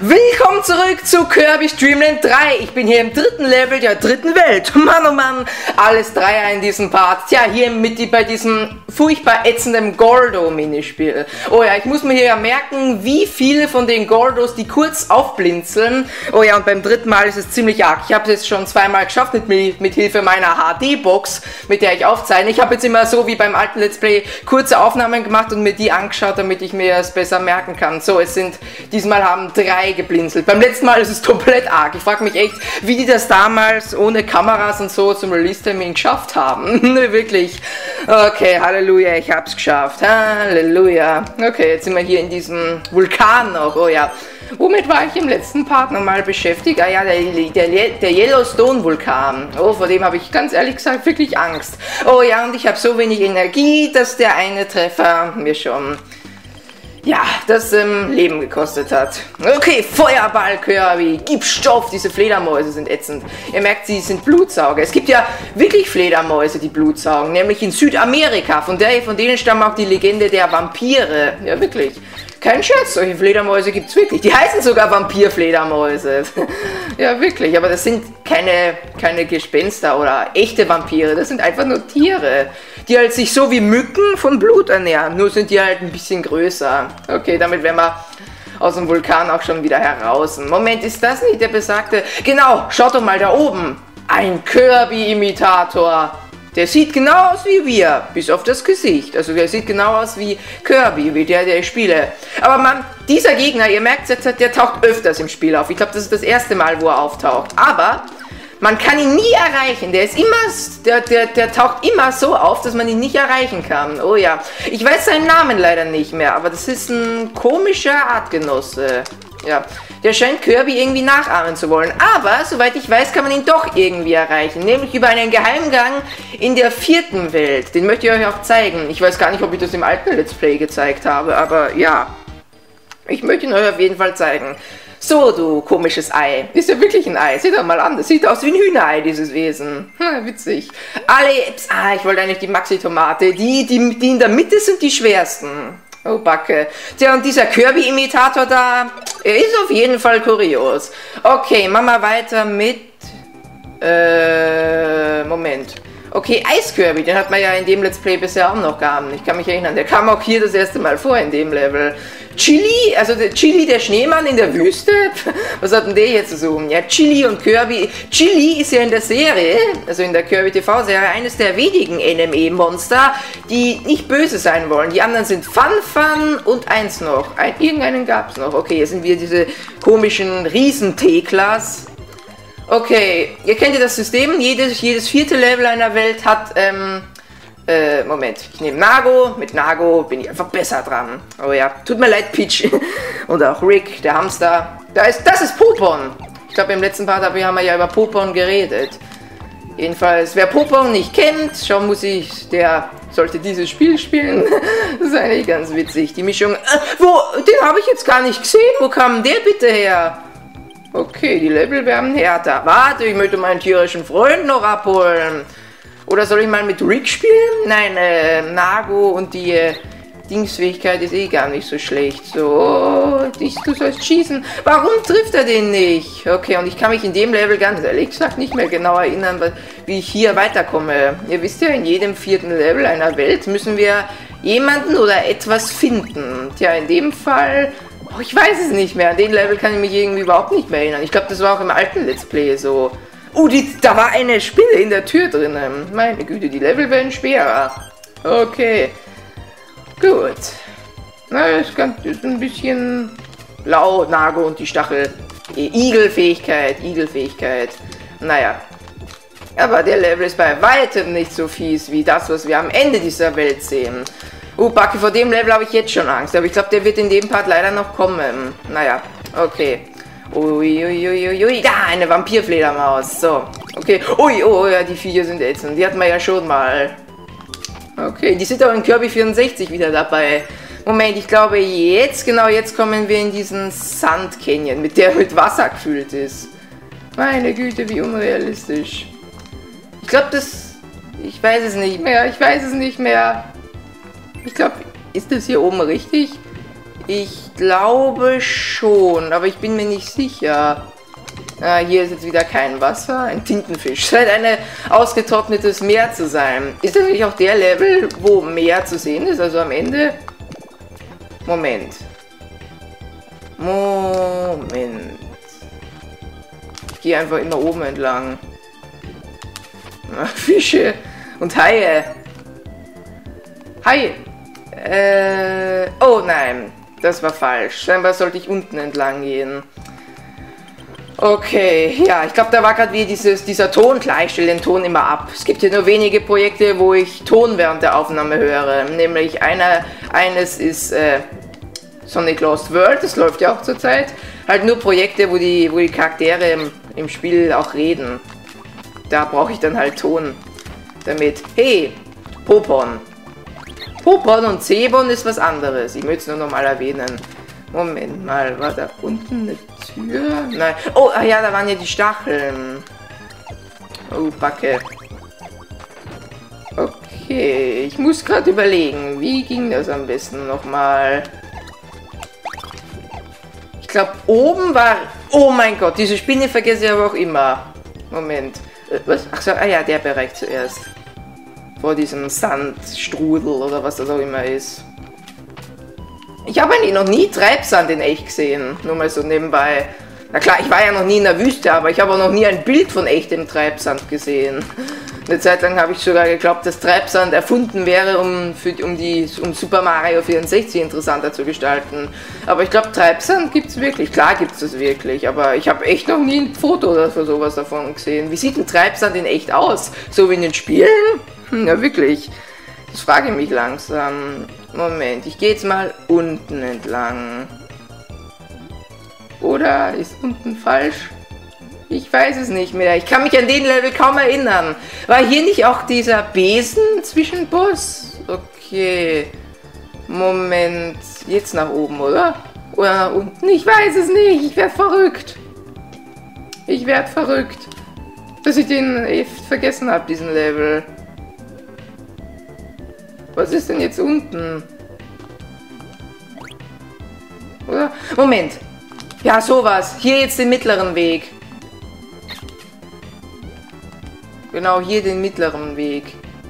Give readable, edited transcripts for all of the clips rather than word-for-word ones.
Willkommen zurück zu Kirby's Dream Land 3. Ich bin hier im dritten Level der dritten Welt. Mann, oh Mann, alles Dreier in diesem Part. Tja, hier bei diesem furchtbar ätzenden Gordo-Minispiel. Oh ja, ich muss mir hier ja merken, wie viele von den Gordos, die kurz aufblinzeln. Oh ja, und beim dritten Mal ist es ziemlich arg. Ich habe es jetzt schon zweimal geschafft mit Hilfe meiner HD-Box, mit der ich aufzeichne. Ich habe jetzt immer so wie beim alten Let's Play kurze Aufnahmen gemacht und mir die angeschaut, damit ich mir es besser merken kann. So, diesmal haben 3 geblinzelt. Beim letzten Mal ist es komplett arg. Ich frage mich echt, wie die das damals ohne Kameras und so zum Release-Termin geschafft haben. Wirklich. Okay, Halleluja, ich hab's geschafft. Halleluja. Okay, jetzt sind wir hier in diesem Vulkan noch. Oh ja. Womit war ich im letzten Part nochmal beschäftigt? Ah ja, der Yellowstone-Vulkan. Oh, vor dem habe ich ganz ehrlich gesagt wirklich Angst. Oh ja, und ich habe so wenig Energie, dass der eine Treffer mir schon... ja, das Leben gekostet hat. Okay, Feuerball Kirby, gib Stoff, diese Fledermäuse sind ätzend. Ihr merkt, sie sind Blutsauger. Es gibt ja wirklich Fledermäuse, die Blut saugen, nämlich in Südamerika. Von denen stammt auch die Legende der Vampire. Ja, wirklich. Kein Scherz, solche Fledermäuse gibt es wirklich. Die heißen sogar Vampirfledermäuse. Ja, wirklich, aber das sind keine Gespenster oder echte Vampire. Das sind einfach nur Tiere, die halt sich so wie Mücken von Blut ernähren. Nur sind die halt ein bisschen größer. Okay, damit wären wir aus dem Vulkan auch schon wieder heraus. Moment, ist das nicht der besagte? Genau, schaut doch mal da oben. Ein Kirby-Imitator. Der sieht genau aus wie wir, bis auf das Gesicht. Also der sieht genau aus wie Kirby, wie der ich spiele. Aber Mann, dieser Gegner, ihr merkt jetzt, der taucht öfters im Spiel auf. Ich glaube, das ist das erste Mal, wo er auftaucht. Aber man kann ihn nie erreichen. Der taucht immer so auf, dass man ihn nicht erreichen kann. Oh ja, ich weiß seinen Namen leider nicht mehr, aber das ist ein komischer Artgenosse. Ja, der scheint Kirby irgendwie nachahmen zu wollen. Aber, soweit ich weiß, kann man ihn doch irgendwie erreichen. Nämlich über einen Geheimgang in der 4. Welt. Den möchte ich euch auch zeigen. Ich weiß gar nicht, ob ich das im alten Let's Play gezeigt habe, aber ja. Ich möchte ihn euch auf jeden Fall zeigen. So, du komisches Ei. Ist ja wirklich ein Ei. Seht doch mal an. Das sieht aus wie ein Hühnerei, dieses Wesen. Witzig. Ich wollte eigentlich die Maxi-Tomate. Die in der Mitte sind die schwersten. Oh, Backe. Tja, und dieser Kirby-Imitator da, er ist auf jeden Fall kurios. Okay, machen wir weiter mit... Moment. Okay, Eis-Kirby, den hat man ja in dem Let's Play bisher auch noch gehabt. Ich kann mich erinnern, der kam auch hier das erste Mal vor in dem Level. Chili, also der Chili, der Schneemann in der Wüste? Was hat denn der hier zu suchen? Ja, Chili und Kirby. Chili ist ja in der Serie, also in der Kirby TV-Serie, eines der wenigen NME-Monster, die nicht böse sein wollen. Die anderen sind Fun und eins noch. Irgendeinen gab es noch. Okay, hier sind wir diese komischen Riesenteklas. Okay, ihr kennt ja das System. Jedes 4. Level einer Welt hat, Moment, ich nehme Nago. Mit Nago bin ich einfach besser dran. Oh ja, tut mir leid, Peach. Und auch Rick, der Hamster. Das ist Popon. Ich glaube, im letzten Part haben wir ja über Popon geredet. Jedenfalls, wer Popon nicht kennt, der sollte dieses Spiel spielen. Das ist eigentlich ganz witzig. Die Mischung, den habe ich jetzt gar nicht gesehen. Wo kam der bitte her? Okay, die Level werden härter. Warte, ich möchte meinen tierischen Freund noch abholen. Oder soll ich mal mit Rick spielen? Nein, Nago und die Dingsfähigkeit ist eh gar nicht so schlecht. So, du sollst schießen. Warum trifft er den nicht? Okay, und ich kann mich in dem Level ganz ehrlich gesagt nicht mehr genau erinnern, wie ich hier weiterkomme. Ihr wisst ja, in jedem 4. Level einer Welt müssen wir jemanden oder etwas finden. Tja, in dem Fall... oh, ich weiß es nicht mehr. An den Level kann ich mich irgendwie überhaupt nicht mehr erinnern. Ich glaube, das war auch im alten Let's Play so. Oh, da war eine Spinne in der Tür drinnen. Meine Güte, die Level werden schwerer. Okay. Gut. Na, das ist ein bisschen laut, Nago und die Stachel. Igelfähigkeit. Naja. Aber der Level ist bei weitem nicht so fies wie das, was wir am Ende dieser Welt sehen. Backe, vor dem Level habe ich jetzt schon Angst. Aber ich glaube, der wird in dem Part leider noch kommen. Naja, okay. Uiuiuiui. Da, eine Vampirfledermaus. So, okay. Ui, oh ja, die Viecher sind ätzend. Die hatten wir ja schon mal. Okay, die sind auch in Kirby 64 wieder dabei. Moment, ich glaube jetzt kommen wir in diesen Sand Canyon, der mit Wasser gefüllt ist. Meine Güte, wie unrealistisch. Ich glaube, ich weiß es nicht mehr. Ich glaube, ist das hier oben richtig? Ich glaube schon, aber ich bin mir nicht sicher. Ah, hier ist jetzt wieder kein Wasser, ein Tintenfisch. Scheint ein ausgetrocknetes Meer zu sein. Ist das wirklich auch der Level, wo Meer zu sehen ist? Also am Ende? Moment. Ich gehe einfach immer oben entlang. Ach, Fische und Haie. Haie. Oh nein, das war falsch. Scheinbar sollte ich unten entlang gehen. Okay, ja, ich glaube, da war gerade wie dieser Ton. Klar, ich stelle den Ton immer ab. Es gibt hier nur wenige Projekte, wo ich Ton während der Aufnahme höre. Nämlich eines ist Sonic Lost World, das läuft ja auch zurzeit. Halt nur Projekte, wo die Charaktere im Spiel auch reden. Da brauche ich dann halt Ton damit. Hey, Popon. Popon und Zebon ist was anderes. Ich möchte es nur nochmal erwähnen. Moment mal, war da unten eine Tür? Nein. Oh, ach ja, da waren ja die Stacheln. Oh, Backe. Okay, ich muss gerade überlegen, wie ging das am besten nochmal? Ich glaube, oben war... Oh mein Gott, diese Spinne vergesse ich aber auch immer. Moment. Was? Ach so, ah ja, der Bereich zuerst. Vor diesem Sandstrudel oder was das auch immer ist. Ich habe eigentlich noch nie Treibsand in echt gesehen. Nur mal so nebenbei. Na klar, ich war ja noch nie in der Wüste, aber ich habe auch noch nie ein Bild von echtem Treibsand gesehen. Eine Zeit lang habe ich sogar geglaubt, dass Treibsand erfunden wäre, um Super Mario 64 interessanter zu gestalten. Aber ich glaube, Treibsand gibt es wirklich. Klar gibt es das wirklich, aber ich habe echt noch nie ein Foto oder sowas davon gesehen. Wie sieht ein Treibsand in echt aus? So wie in den Spielen? Ja, wirklich. Das frage ich mich langsam. Moment, ich gehe jetzt mal unten entlang. Oder ist unten falsch? Ich weiß es nicht mehr. Ich kann mich an den Level kaum erinnern. War hier nicht auch dieser Besen-Zwischenboss? Okay. Moment. Jetzt nach oben, oder? Oder nach unten? Ich weiß es nicht. Ich werde verrückt. Ich werde verrückt. Dass ich den echt vergessen habe, diesen Level. Was ist denn jetzt unten? Oder? Moment. Ja, sowas. Hier jetzt den mittleren Weg. Genau, hier den mittleren Weg.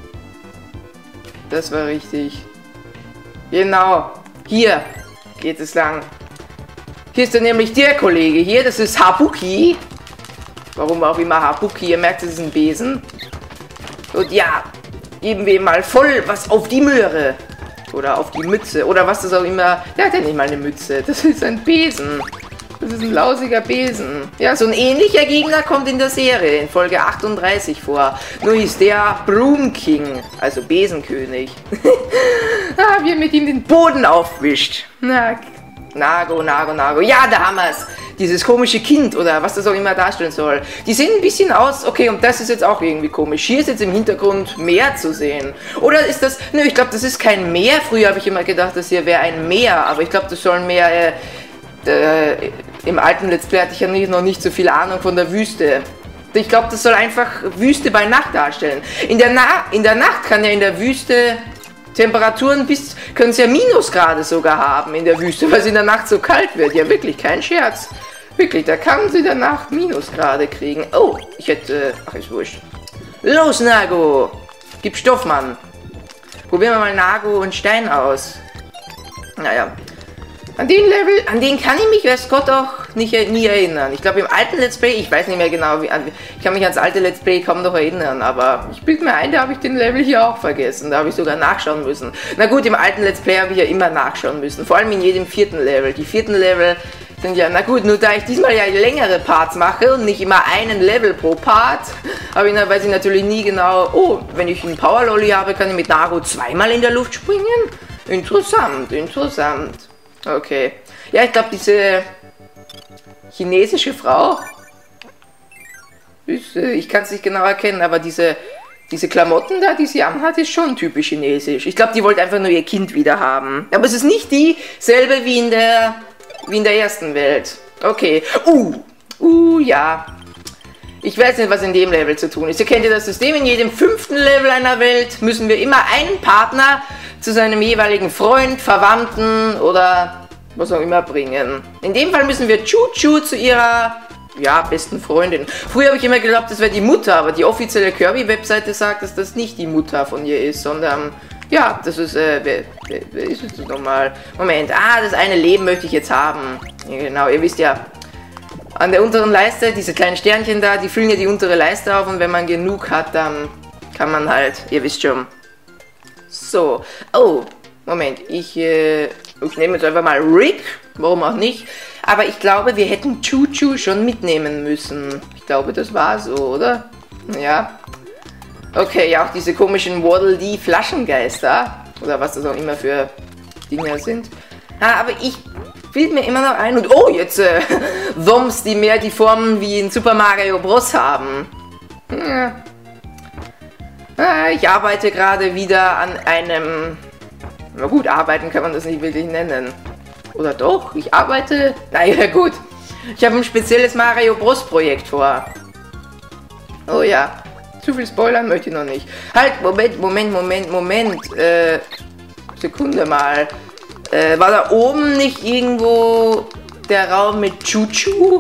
Das war richtig. Genau. Hier geht es lang. Hier ist dann nämlich der Kollege hier. Das ist Habuki. Warum auch immer Habuki. Ihr merkt, es ist ein Besen. Und ja, geben wir ihm mal voll was auf die Möhre. Oder auf die Mütze. Oder was das auch immer. Der hat ja nicht mal eine Mütze. Das ist ein Besen. Das ist ein lausiger Besen. Ja, so ein ähnlicher Gegner kommt in der Serie in Folge 38 vor. Nur hieß der Broom King, also Besenkönig. Wie er mit ihm den Boden aufwischt. Na, Nago. Ja, da haben wir es. Dieses komische Kind oder was das auch immer darstellen soll. Die sehen ein bisschen aus, okay, und das ist jetzt auch irgendwie komisch. Hier ist jetzt im Hintergrund Meer zu sehen. Oder ist das, nö, ich glaube, das ist kein Meer. Früher habe ich immer gedacht, das hier wäre ein Meer, aber ich glaube, das soll ein Meer, im alten Let's Play hatte ich ja noch nicht so viel Ahnung von der Wüste. Ich glaube, das soll einfach Wüste bei Nacht darstellen. In der Nacht kann ja in der Wüste Temperaturen können es ja Minusgrade sogar haben in der Wüste, weil es in der Nacht so kalt wird. Ja, wirklich, kein Scherz. Wirklich, da kann sie in der Nacht Minusgrade kriegen. Oh, ich hätte... Ach, ist wurscht. Los, Nago! Gib Stoff, Mann. Probieren wir mal Nago und Stein aus. Naja. An den Level, an den kann ich mich, weiß Gott, auch nie erinnern. Ich glaube, im alten Let's Play, ich weiß nicht mehr genau, ich kann mich ans alte Let's Play kaum noch erinnern, aber ich bilde mir ein, da habe ich den Level hier auch vergessen. Da habe ich sogar nachschauen müssen. Na gut, im alten Let's Play habe ich ja immer nachschauen müssen. Vor allem in jedem vierten Level. Die vierten Level sind ja, na gut, nur da ich diesmal ja längere Parts mache und nicht immer einen Level pro Part, weiß ich natürlich nie genau, oh, wenn ich einen Power Lolly habe, kann ich mit Nago zweimal in der Luft springen? Interessant, interessant. Okay. Ja, ich glaube, diese chinesische Frau, ich kann es nicht genau erkennen, aber diese Klamotten da, die sie anhat, ist schon typisch chinesisch. Ich glaube, die wollte einfach nur ihr Kind wieder haben. Aber es ist nicht dieselbe wie in der ersten Welt. Okay. Ja. Ich weiß nicht, was in dem Level zu tun ist. Ihr kennt ja das System, in jedem 5. Level einer Welt müssen wir immer einen Partner zu seinem jeweiligen Freund, Verwandten oder was auch immer bringen. In dem Fall müssen wir Choo-Choo zu ihrer, ja, besten Freundin. Früher habe ich immer geglaubt, das wäre die Mutter, aber die offizielle Kirby-Webseite sagt, dass das nicht die Mutter von ihr ist, sondern, ja, das ist, wer ist es nochmal? Moment, das eine Leben möchte ich jetzt haben. Ja, genau, ihr wisst ja, an der unteren Leiste, diese kleinen Sternchen da, die füllen ja die untere Leiste auf und wenn man genug hat, dann kann man halt, ihr wisst schon. So, oh, Moment, ich nehme jetzt einfach mal Rick, warum auch nicht. Aber ich glaube, wir hätten Choo-Choo schon mitnehmen müssen. Ich glaube, das war so, oder? Ja. Okay, ja, auch diese komischen Waddle Dee Flaschengeister. Oder was das auch immer für Dinger sind. Aber ich fiel mir immer noch ein. Und oh, jetzt Zombs, die mehr die Formen wie in Super Mario Bros. Haben. Ja. Ich arbeite gerade wieder an einem... Na gut, arbeiten kann man das nicht wirklich nennen. Oder doch? Ich arbeite... Naja, gut. Ich habe ein spezielles Mario Bros. Projekt vor. Oh ja. Zu viel spoilern möchte ich noch nicht. Halt, Moment. Sekunde mal. War da oben nicht irgendwo der Raum mit Choo-Choo?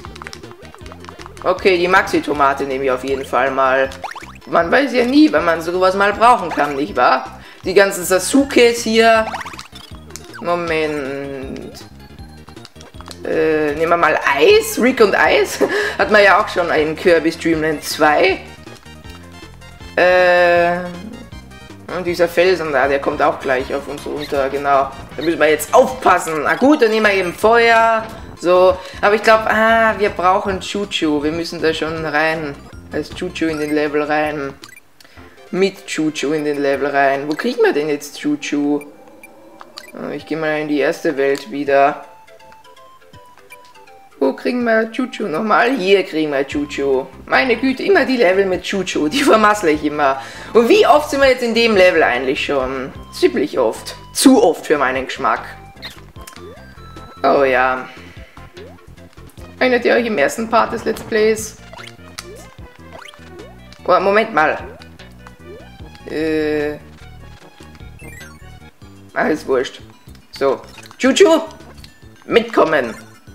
Okay, die Maxi-Tomate nehme ich auf jeden Fall mal. Man weiß ja nie, wenn man sowas mal brauchen kann, nicht wahr? Die ganzen Sasukes hier. Moment. Nehmen wir mal Eis. Rick und Eis. Hat man ja auch schon in Kirby's Dream Land 2. Und dieser Felsen da, der kommt auch gleich auf uns runter, genau. Da müssen wir jetzt aufpassen. Na gut, dann nehmen wir eben Feuer. So, aber ich glaube, wir brauchen Choo-Choo. Wir müssen da schon rein. Als Choo-Choo in den Level rein. Mit Choo-Choo in den Level rein. Wo kriegen wir denn jetzt Choo-Choo? Ich gehe mal in die erste Welt wieder. Wo kriegen wir Choo-Choo nochmal? Hier kriegen wir Choo-Choo. Meine Güte, immer die Level mit Choo-Choo. Die vermassle ich immer. Und wie oft sind wir jetzt in dem Level eigentlich schon? Ziemlich oft. Zu oft für meinen Geschmack. Oh ja. Erinnert ihr euch im ersten Part des Let's Plays? Oh, Moment mal. Alles wurscht. So. Choo-Choo. Mitkommen.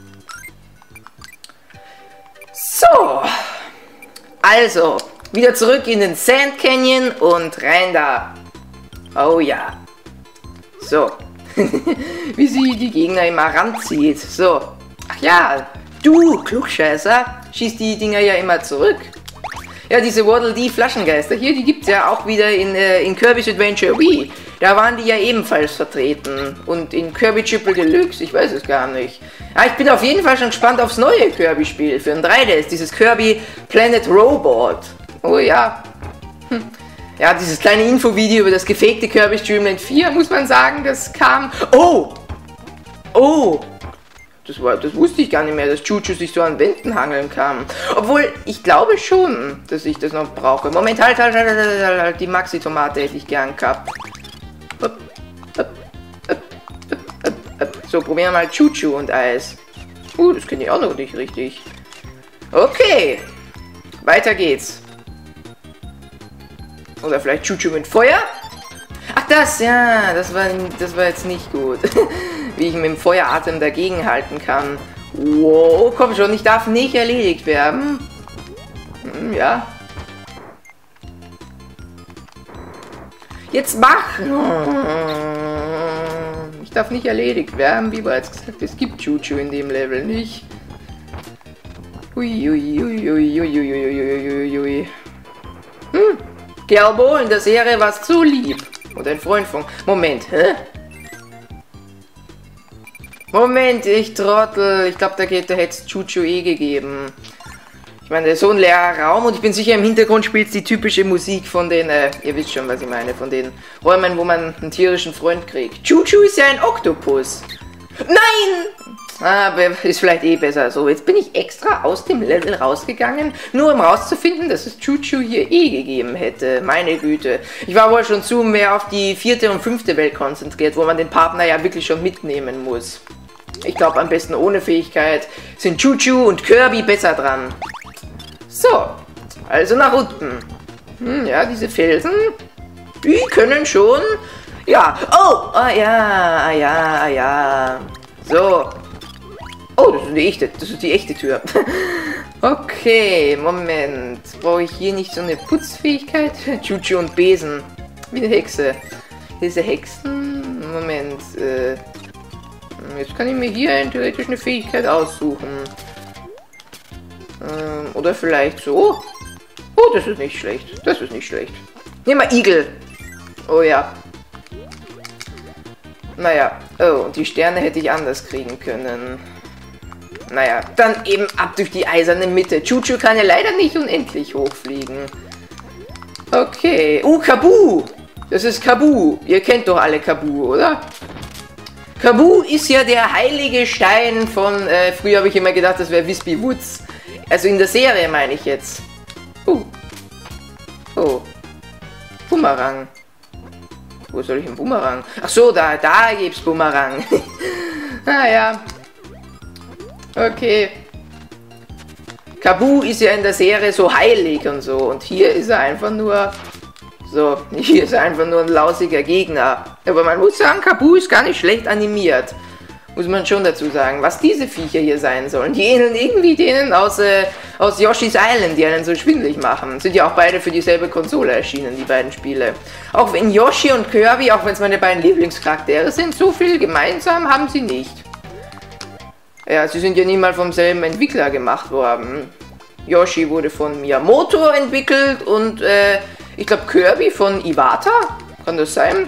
So. Also. Wieder zurück in den Sand Canyon und rein da. Oh ja. So. Wie sie die Gegner immer ranzieht. So. Ach ja. Du, Klugscheißer. Schießt die Dinger ja immer zurück. Ja, diese Waddle Dee Flaschengeister hier, die gibt es ja auch wieder in Kirby's Adventure Wii. Da waren die ja ebenfalls vertreten. Und in Kirby Triple Deluxe, ich weiß es gar nicht. Ja, ich bin auf jeden Fall schon gespannt aufs neue Kirby-Spiel für ein 3DS, dieses Kirby Planet Robot. Oh ja. Ja, dieses kleine Infovideo über das gefakte Kirby's Dream Land 4, muss man sagen, das kam... Oh! Oh! Das wusste ich gar nicht mehr, dass Choo-Choo sich so an Wänden hangeln kann. Obwohl, ich glaube schon, dass ich das noch brauche. Moment, halt, die Maxi-Tomate hätte ich gern gehabt. So, probieren wir mal Choo-Choo und Eis. Das kenne ich auch noch nicht richtig. Okay, weiter geht's. Oder vielleicht Choo-Choo mit Feuer? Ach das, ja, das war jetzt nicht gut. Wie ich mit dem Feueratem dagegen halten kann. Wow, komm schon, ich darf nicht erledigt werden. Ja. Jetzt mach! Ich darf nicht erledigt werden, wie bereits gesagt, es gibt Choo-Choo in dem Level nicht. Uiuiuiuiuiuiuiuiui. Gerbo, in der Serie warst du lieb. Und ein Freund von... Moment, hä? Moment, ich Trottel. Ich glaube, da hätte es Choo-Choo gegeben. Ich meine, der ist so ein leerer Raum und ich bin sicher, im Hintergrund spielt die typische Musik von den, ihr wisst schon, was ich meine, von den Räumen, wo man einen tierischen Freund kriegt. Choo-Choo ist ja ein Oktopus. Nein! Aber ist vielleicht eh besser so. Jetzt bin ich extra aus dem Level rausgegangen, nur um rauszufinden, dass es Choo-Choo hier gegeben hätte. Meine Güte. Ich war wohl schon zu mehr auf die 4. und 5. Welt konzentriert, wo man den Partner ja wirklich schon mitnehmen muss. Ich glaube, am besten ohne Fähigkeit sind Choo-Choo und Kirby besser dran. So, also nach unten. Ja, diese Felsen, die können schon... Ja, oh, ja. So. Oh, das ist die echte Tür. Okay, Moment. Brauche ich hier nicht so eine Putzfähigkeit? Chuchu und Besen. Wie eine Hexe. Diese Hexen... Moment. Jetzt kann ich mir hier theoretisch eine Fähigkeit aussuchen. Oder vielleicht so. Oh, das ist nicht schlecht. Das ist nicht schlecht. Nehmen wir Igel. Oh ja. Naja. Oh, und die Sterne hätte ich anders kriegen können. Naja, dann eben ab durch die eiserne Mitte. Chuchu kann ja leider nicht unendlich hochfliegen. Okay. Kabu! Das ist Kabu. Ihr kennt doch alle Kabu, oder? Kabu ist ja der heilige Stein von... früher habe ich immer gedacht, das wäre Wispy Woods. Also in der Serie meine ich jetzt. Oh. Bumerang. Wo soll ich einen Bumerang? Ach so, da gibt's Bumerang. Naja. Okay. Kabu ist ja in der Serie so heilig und so. Und hier ist er einfach nur... So, hier ist er einfach nur ein lausiger Gegner. Aber man muss sagen, Kabu ist gar nicht schlecht animiert. Muss man schon dazu sagen. Was diese Viecher hier sein sollen. Die ähneln irgendwie denen aus Yoshi's Island, die einen so schwindelig machen. Sind ja auch beide für dieselbe Konsole erschienen, die beiden Spiele. Auch wenn Yoshi und Kirby, auch wenn es meine beiden Lieblingscharaktere sind, so viel gemeinsam haben sie nicht. Ja, sie sind ja nie mal vom selben Entwickler gemacht worden. Yoshi wurde von Miyamoto entwickelt und ich glaube Kirby von Iwata. Kann das sein?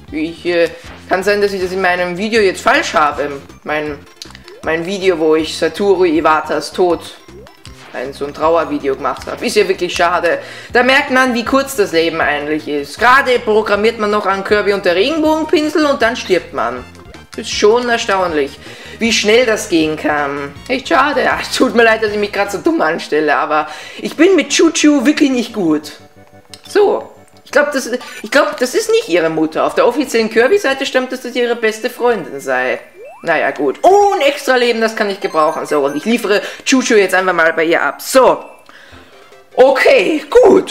Kann sein, dass ich das in meinem Video jetzt falsch habe. Mein Video, wo ich Satoru Iwatas Tod, so ein Trauervideo gemacht habe. Ist ja wirklich schade. Da merkt man, wie kurz das Leben eigentlich ist. Gerade programmiert man noch an Kirby und der Regenbogenpinsel und dann stirbt man. Ist schon erstaunlich, wie schnell das gehen kann. Echt schade. Ja, tut mir leid, dass ich mich gerade so dumm anstelle, aber ich bin mit Chuchu wirklich nicht gut. So. Ich glaube, das ist nicht ihre Mutter. Auf der offiziellen Kirby-Seite stammt, dass das ihre beste Freundin sei. Naja, gut. Oh, ein Extra-Leben, das kann ich gebrauchen. So, und ich liefere Chuchu jetzt einfach mal bei ihr ab. So. Okay, gut.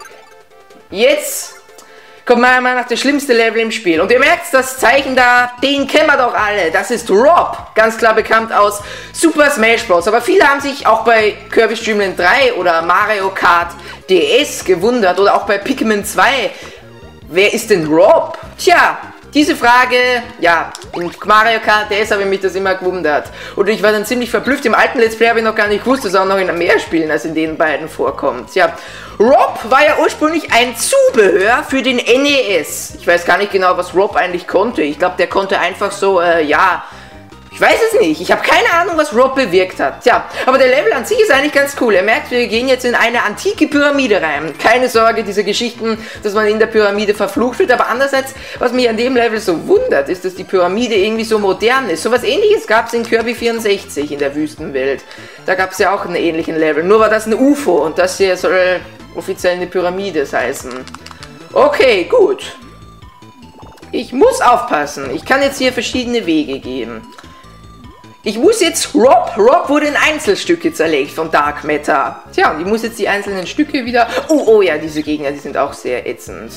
Jetzt kommt mal nach das schlimmste Level im Spiel. Und ihr merkt, das Zeichen da, den kennen wir doch alle. Das ist Rob. Ganz klar bekannt aus Super Smash Bros. Aber viele haben sich auch bei Kirby's Dream Land 3 oder Mario Kart DS gewundert. Oder auch bei Pikmin 2. Wer ist denn Rob? Tja, diese Frage, ja, in Mario Kart DS habe ich mich das immer gewundert. Und ich war dann ziemlich verblüfft. Im alten Let's Play habe ich noch gar nicht gewusst, dass er auch noch in mehr Spielen als in den beiden vorkommt. Ja, Rob war ja ursprünglich ein Zubehör für den NES. Ich weiß gar nicht genau, was Rob eigentlich konnte. Ich glaube, der konnte einfach so, ja... Ich weiß es nicht. Ich habe keine Ahnung, was Rob bewirkt hat. Tja, aber der Level an sich ist eigentlich ganz cool. Ihr merkt, wir gehen jetzt in eine antike Pyramide rein. Keine Sorge, diese Geschichten, dass man in der Pyramide verflucht wird. Aber andererseits, was mich an dem Level so wundert, ist, dass die Pyramide irgendwie so modern ist. So was Ähnliches gab es in Kirby 64 in der Wüstenwelt. Da gab es ja auch einen ähnlichen Level. Nur war das ein UFO und das hier soll offiziell eine Pyramide heißen. Okay, gut. Ich muss aufpassen. Ich kann jetzt hier verschiedene Wege gehen. Ich muss jetzt Rob wurde in Einzelstücke zerlegt von Dark Matter. Tja, und ich muss jetzt die einzelnen Stücke wieder... Oh ja, diese Gegner, die sind auch sehr ätzend.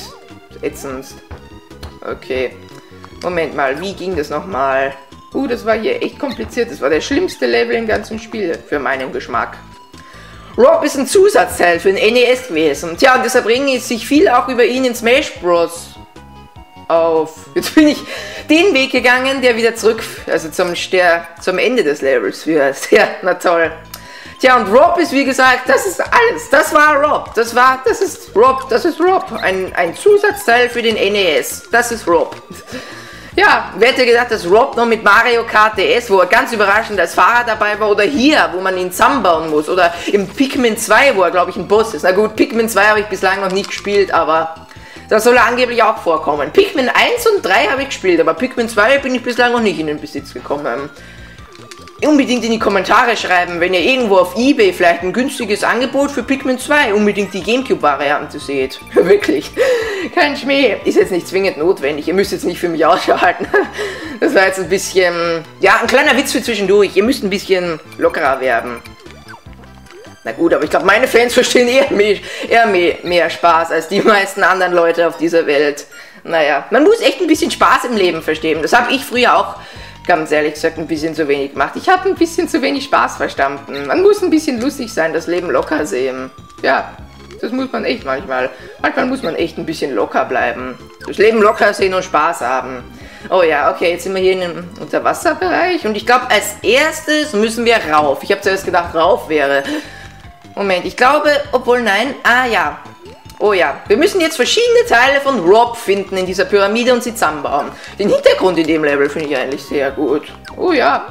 Okay. Moment mal, wie ging das nochmal? Das war hier echt kompliziert. Das war der schlimmste Level im ganzen Spiel, für meinen Geschmack. Rob ist ein Zusatzteil für den NES gewesen. Tja, und deshalb bringe ich sich viel auch über ihn in Smash Bros. Auf. Jetzt bin ich den Weg gegangen, der wieder zurück, also zum Ende des Levels führt. Ja, na toll. Tja, und Rob ist wie gesagt, das ist alles. Das war Rob. Das ist Rob. Ein Zusatzteil für den NES. Das ist Rob. Ja, wer hätte gedacht, dass Rob noch mit Mario Kart DS, wo er ganz überraschend als Fahrer dabei war, oder hier, wo man ihn zusammenbauen muss, oder im Pikmin 2, wo er, glaube ich, ein Boss ist. Na gut, Pikmin 2 habe ich bislang noch nicht gespielt, aber da soll er angeblich auch vorkommen. Pikmin 1 und 3 habe ich gespielt, aber Pikmin 2 bin ich bislang noch nicht in den Besitz gekommen. Unbedingt in die Kommentare schreiben, wenn ihr irgendwo auf eBay vielleicht ein günstiges Angebot für Pikmin 2 unbedingt die Gamecube-Variante seht. Wirklich. Kein Schmäh. Ist jetzt nicht zwingend notwendig. Ihr müsst jetzt nicht für mich ausschalten. Das war jetzt ein bisschen... Ja, ein kleiner Witz für zwischendurch. Ihr müsst ein bisschen lockerer werden. Na gut, aber ich glaube, meine Fans verstehen eher mehr Spaß als die meisten anderen Leute auf dieser Welt. Naja, man muss echt ein bisschen Spaß im Leben verstehen. Das habe ich früher auch Ganz ehrlich gesagt ein bisschen zu wenig gemacht. Ich habe ein bisschen zu wenig Spaß verstanden. Man muss ein bisschen lustig sein, das Leben locker sehen. Ja, das muss man echt manchmal. Manchmal muss man echt ein bisschen locker bleiben. Das Leben locker sehen und Spaß haben. Oh ja, okay, jetzt sind wir hier in dem Unterwasserbereich. Und ich glaube, als erstes müssen wir rauf. Ich habe zuerst gedacht, rauf wäre. Moment, ich glaube, obwohl nein. Ah ja. Oh ja, wir müssen jetzt verschiedene Teile von Rob finden in dieser Pyramide und sie zusammenbauen. Den Hintergrund in dem Level finde ich eigentlich sehr gut. Oh ja.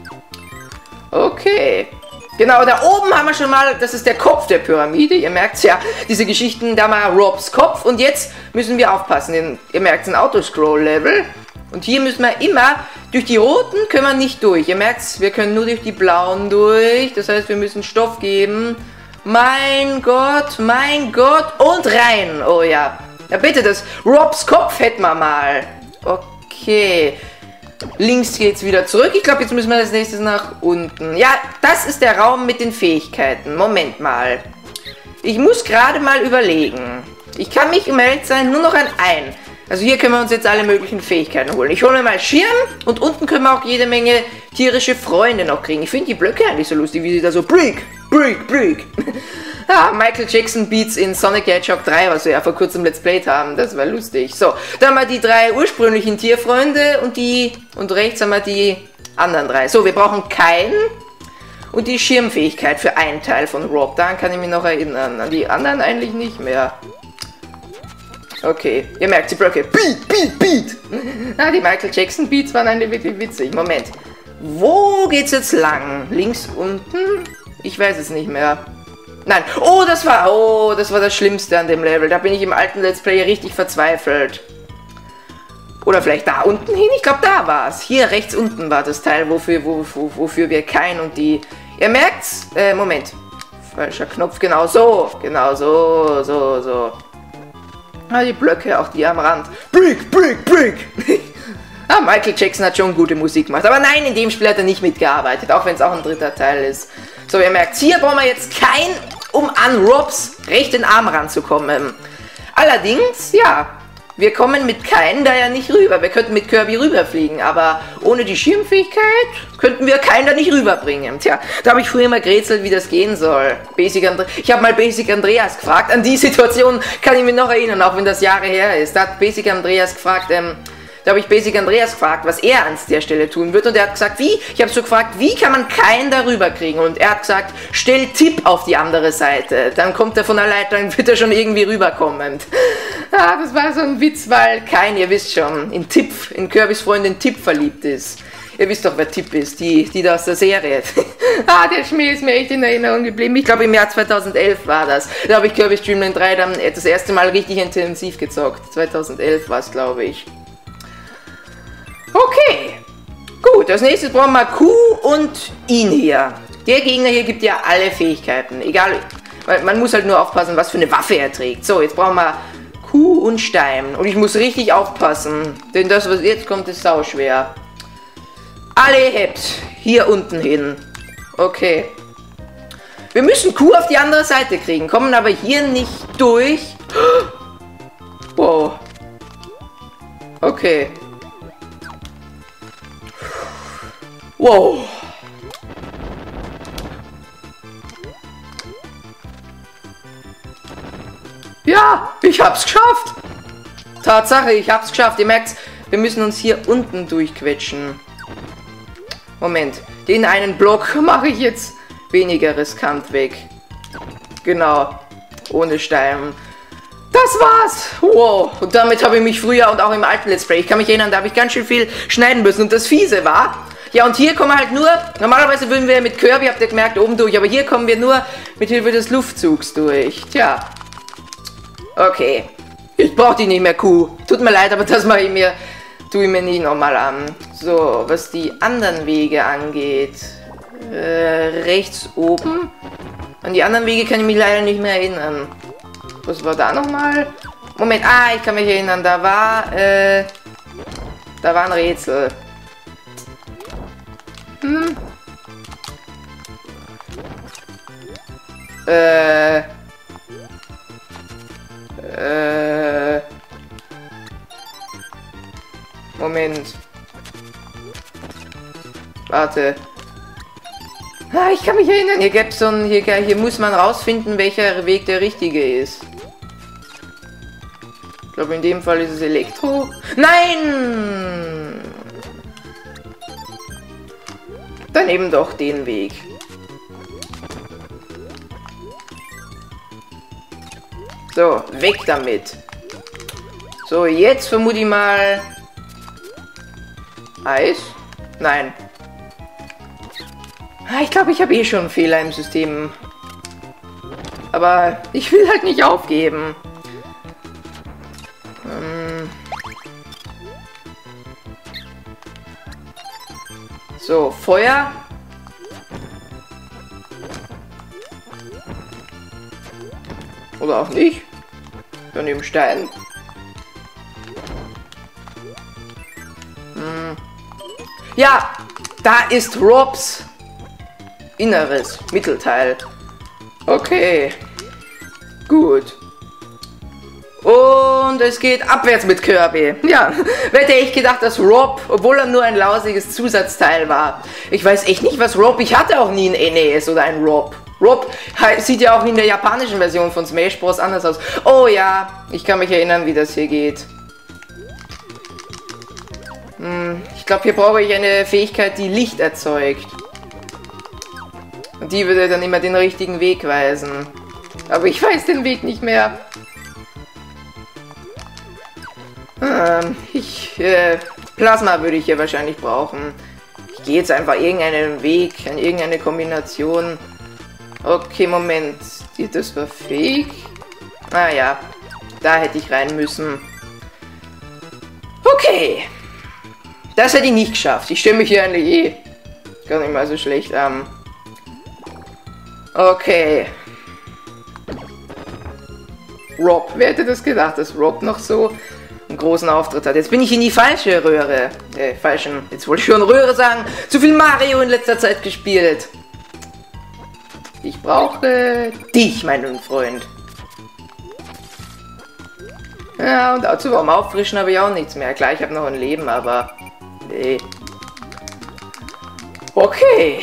Okay. Genau, da oben haben wir schon mal, das ist der Kopf der Pyramide. Ihr merkt es ja, diese Geschichten, da mal Robs Kopf. Und jetzt müssen wir aufpassen. Ihr merkt es, ein Autoscroll-Level. Und hier müssen wir immer, durch die roten können wir nicht durch. Ihr merkt es, wir können nur durch die blauen durch. Das heißt, wir müssen Stoff geben. Mein Gott, und rein. Oh ja. Ja bitte, das Robs Kopf hätten wir mal. Okay. Links geht's wieder zurück. Ich glaube, jetzt müssen wir als nächstes nach unten. Ja, das ist der Raum mit den Fähigkeiten. Moment mal. Ich muss gerade mal überlegen. Ich kann mich, um ehrlich zu sein, nur noch an ein. Also hier können wir uns jetzt alle möglichen Fähigkeiten holen. Ich hole mir mal Schirm und unten können wir auch jede Menge tierische Freunde noch kriegen. Ich finde die Blöcke eigentlich so lustig, wie sie da so Brick. Ah, Michael Jackson Beats in Sonic the Hedgehog 3, was wir ja vor kurzem Let's Played haben. Das war lustig. So, da haben wir die 3 ursprünglichen Tierfreunde und rechts haben wir die anderen 3. So, wir brauchen keinen und die Schirmfähigkeit für einen Teil von Rob. Daran kann ich mich noch erinnern. An die anderen eigentlich nicht mehr. Okay, ihr merkt die Blöcke. Beat! Ah, die Michael Jackson Beats waren eigentlich wirklich witzig. Moment. Wo geht's jetzt lang? Links, unten? Ich weiß es nicht mehr. Nein. Oh, das war das Schlimmste an dem Level. Da bin ich im alten Let's Play richtig verzweifelt. Oder vielleicht da unten hin? Ich glaube, da war es. Hier rechts unten war das Teil, wofür wir kein und die... Ihr merkt's? Moment. Falscher Knopf. Genau so. So. Ah, die Blöcke, auch die am Rand. Brick! Ah, Michael Jackson hat schon gute Musik gemacht. Aber nein, in dem Spiel hat er nicht mitgearbeitet, auch wenn es auch ein dritter Teil ist. So, ihr merkt, hier brauchen wir jetzt kein, um an Robs rechten Arm ranzukommen. Allerdings, ja, wir kommen mit keinen da ja nicht rüber. Wir könnten mit Kirby rüberfliegen, aber ohne die Schirmfähigkeit könnten wir keinen da nicht rüberbringen. Tja, da habe ich früher mal gerätselt, wie das gehen soll. Ich habe mal Basic Andreas gefragt. An die Situation kann ich mich noch erinnern, auch wenn das Jahre her ist. Da hat Basic Andreas gefragt, da habe ich Basic Andreas gefragt, was er an der Stelle tun wird. Und er hat gesagt, wie? Ich habe so gefragt, wie kann man keinen darüber kriegen? Und er hat gesagt, stell Tipp auf die andere Seite. Dann kommt er von der Leiter, dann wird er schon irgendwie rüberkommen. Ah, das war so ein Witz, weil kein, ihr wisst schon, in Kirbys Freundin Tipp verliebt ist. Ihr wisst doch, wer Tipp ist, die da aus der Serie. Ah, der Schmäh ist mir echt in Erinnerung geblieben. Ich glaube, im Jahr 2011 war das. Da habe ich Kirby's Dream Land 3 dann das erste Mal richtig intensiv gezockt. 2011 war es, glaube ich. Okay, gut, als nächstes brauchen wir Q und ihn hier. Der Gegner hier gibt ja alle Fähigkeiten, egal, weil man muss halt nur aufpassen, was für eine Waffe er trägt. So, jetzt brauchen wir Q und Stein und ich muss richtig aufpassen, denn das, was jetzt kommt, ist sauschwer. Alle hebt, hier unten hin. Okay. Wir müssen Q auf die andere Seite kriegen, kommen aber hier nicht durch. Wow. Okay. Wow. Ja, ich hab's geschafft. Tatsache, ich hab's geschafft. Ihr merkt's, wir müssen uns hier unten durchquetschen. Moment, den einen Block mache ich jetzt weniger riskant weg. Genau, ohne Stein. Das war's! Wow, und damit habe ich mich früher und auch im alten Let's Play, ich kann mich erinnern, da habe ich ganz schön viel schneiden müssen. Und das Fiese war, ja, und hier kommen wir halt nur, normalerweise würden wir mit Kirby, habt ihr gemerkt, oben durch, aber hier kommen wir nur mit Hilfe des Luftzugs durch. Tja. Okay. Ich brauche die nicht mehr, Kuh. Tut mir leid, aber das mache ich mir, tue ich mir nicht nochmal an. So, was die anderen Wege angeht. Rechts oben. An die anderen Wege kann ich mich leider nicht mehr erinnern. Was war da nochmal? Moment, ich kann mich erinnern, da war ein Rätsel. Moment. Warte. Ah, ich kann mich erinnern, hier gibt's so ein, hier muss man rausfinden, welcher Weg der richtige ist. Ich glaube, in dem Fall ist es Elektro. Nein! Dann eben doch den Weg. So, weg damit. So, jetzt vermute ich mal... Eis? Nein. Ich glaube, ich habe eh schon einen Fehler im System. Aber ich will halt nicht aufgeben. So, Feuer. Oder auch nicht. Daneben Stein. Ja, da ist Robs Inneres, Mittelteil. Okay. Gut. Und es geht abwärts mit Kirby. Ja, wer hätte echt gedacht, dass Rob, obwohl er nur ein lausiges Zusatzteil war. Ich weiß echt nicht, was Rob... Ich hatte auch nie ein NES oder ein Rob. Rob sieht ja auch in der japanischen Version von Smash Bros. Anders aus. Oh ja, ich kann mich erinnern, wie das hier geht. Ich glaube, hier brauche ich eine Fähigkeit, die Licht erzeugt. Und die würde dann immer den richtigen Weg weisen. Aber ich weiß den Weg nicht mehr. Plasma würde ich hier wahrscheinlich brauchen. Ich gehe jetzt einfach irgendeinen Weg, an irgendeine Kombination. Okay, Moment. Das war fake. Ah ja, da hätte ich rein müssen. Okay. Das hätte ich nicht geschafft. Ich stelle mich hier eigentlich eh gar nicht mal so schlecht an. Okay. Rob. Wer hätte das gedacht, dass Rob noch so einen großen Auftritt hat? Jetzt bin ich in die falsche Röhre. Jetzt wollte ich schon Röhre sagen. Zu viel Mario in letzter Zeit gespielt. Ich brauche dich, mein Freund. Ja, und dazu beim Auffrischen habe ich auch nichts mehr. Klar, ich habe noch ein Leben, aber... Nee. Okay.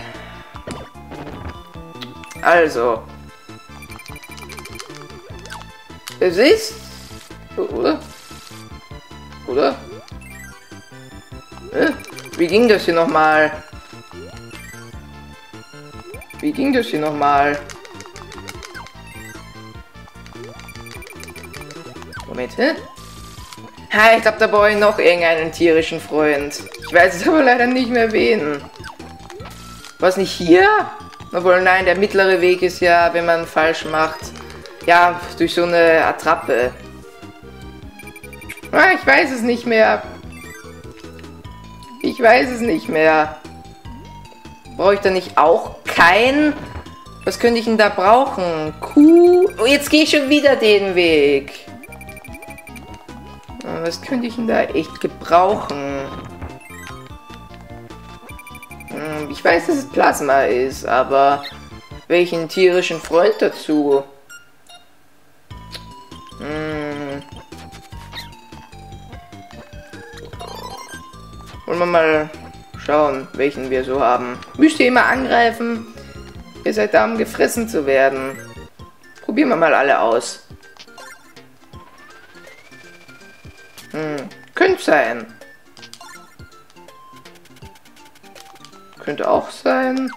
Also. Es ist... Oder? Oder? Wie ging das hier nochmal? Wie ging das hier nochmal? Moment, hä? Ha, ich glaube, da brauche ich noch irgendeinen tierischen Freund. Ich weiß es aber leider nicht mehr wen. Was nicht hier? Obwohl, nein, der mittlere Weg ist ja, wenn man falsch macht. Ja, durch so eine Attrappe. Ah, ich weiß es nicht mehr. Ich weiß es nicht mehr. Brauche ich da nicht auch kein... Was könnte ich denn da brauchen? Kuh... Oh, jetzt gehe ich schon wieder den Weg. Was könnte ich denn da echt gebrauchen? Ich weiß, dass es Plasma ist, aber welchen tierischen Freund dazu? Wollen wir mal schauen, welchen wir so haben. Müsst ihr immer angreifen. Ihr seid da, um gefressen zu werden. Probieren wir mal alle aus. Könnte sein. Könnte auch sein.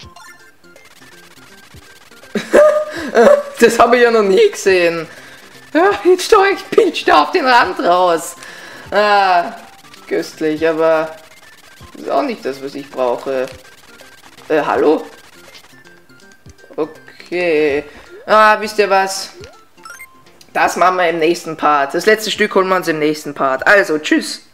Das habe ich ja noch nie gesehen. Ja, jetzt stehe ich pitch da auf den Rand raus. Ah, köstlich, aber das ist auch nicht das, was ich brauche. Hallo? Okay. Ah, wisst ihr was? Das machen wir im nächsten Part. Das letzte Stück holen wir uns im nächsten Part. Also, tschüss.